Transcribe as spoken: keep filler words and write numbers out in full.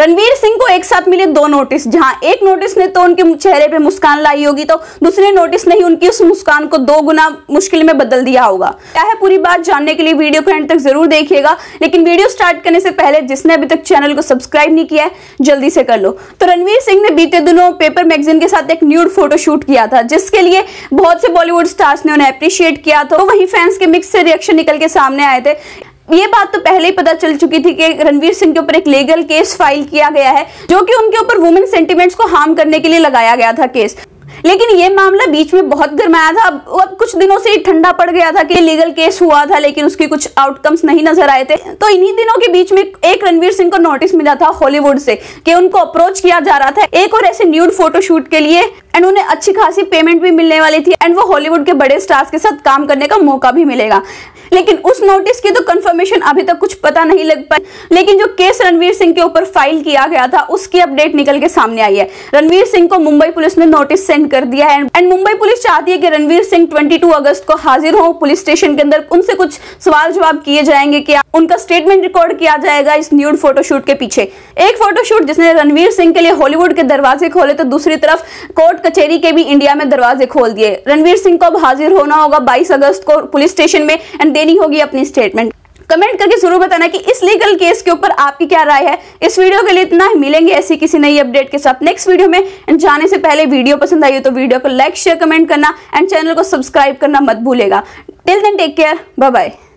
रणवीर सिंह को एक साथ मिले दो नोटिस, जहां एक नोटिस ने तो उनके चेहरे पे मुस्कान लाई होगी, तो दूसरे नोटिस ने ही उनकी उस मुस्कान को दो गुना मुश्किल में बदल दिया होगा। क्या है पूरी बात जानने के लिए वीडियो को एंड तक जरूर देखिएगा। लेकिन वीडियो स्टार्ट करने से पहले जिसने अभी तक चैनल को सब्सक्राइब नहीं किया है जल्दी से कर लो। तो रणवीर सिंह ने बीते दिनों पेपर मैगजीन के साथ एक न्यूड फोटो शूट किया था, जिसके लिए बहुत से बॉलीवुड स्टार्स ने उन्हें अप्रिशिएट किया था। तो वहीं फैंस के मिक्स से रिएक्शन निकल के सामने आए थे। ये बात तो पहले ही पता चल चुकी थी कि रणवीर सिंह के ऊपर एक लीगल केस फाइल किया गया है, जो कि उनके ऊपर वुमेन सेंटिमेंट्स को हार्म करने के लिए लगाया गया था केस। लेकिन ये मामला बीच में बहुत गरमाया था। अब, अब कुछ दिनों से ही ठंडा पड़ गया था कि लीगल केस हुआ था, लेकिन उसके कुछ आउटकम्स नहीं नजर आए थे। तो इन्हीं दिनों के बीच में एक रणवीर सिंह को नोटिस मिला था हॉलीवुड से कि उनको अप्रोच किया जा रहा था एक और ऐसे न्यूड फोटो शूट के लिए, एंड उन्हें अच्छी खासी पेमेंट भी मिलने वाली थी, एंड वो हॉलीवुड के बड़े स्टार्स के साथ काम करने का मौका भी मिलेगा। लेकिन उस नोटिस की तो कंफर्मेशन अभी तक कुछ पता नहीं लग पाई। लेकिन जो केस रणवीर सिंह के ऊपर फाइल किया गया था उसकी अपडेट निकल के सामने आई है। रणवीर सिंह को मुंबई पुलिस ने नोटिस सेंड कर दिया है, एंड मुंबई पुलिस चाहती है कि रणवीर सिंह बाईस अगस्त को हाजिर हो पुलिस स्टेशन के अंदर। उनसे कुछ सवाल जवाब किए जाएंगे, कि उनका स्टेटमेंट रिकॉर्ड किया जाएगा इस न्यूड फोटोशूट के पीछे। एक फोटोशूट जिसने रणवीर सिंह के लिए हॉलीवुड के दरवाजे खोले, तो दूसरी तरफ कोर्ट कचहरी के भी इंडिया में दरवाजे खोल दिए। रणवीर सिंह को अब हाजिर होना होगा बाईस अगस्त को पुलिस स्टेशन में, एंड देनी होगी अपनी स्टेटमेंट। कमेंट करके जरूर बताना कि इस लीगल केस के ऊपर आपकी क्या राय है। इस वीडियो के लिए इतना ही, मिलेंगे ऐसी किसी नई अपडेट के साथ नेक्स्ट वीडियो में। एंड जाने से पहले वीडियो पसंद आई हो तो वीडियो को लाइक शेयर कमेंट करना, एंड चैनल को सब्सक्राइब करना मत भूलेगा। Till then take care, bye bye.